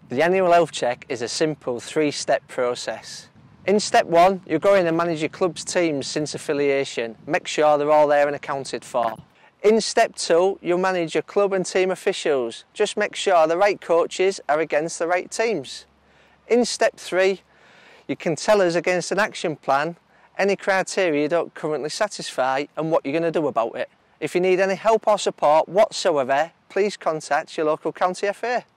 The annual health check is a simple 3-step process. In step 1, you'll go in and manage your club's teams since affiliation. Make sure they're all there and accounted for. In step 2, you'll manage your club and team officials. Just make sure the right coaches are against the right teams. In step 3, you can tell us against an action plan any criteria you don't currently satisfy and what you're going to do about it. If you need any help or support whatsoever, please contact your local county FA.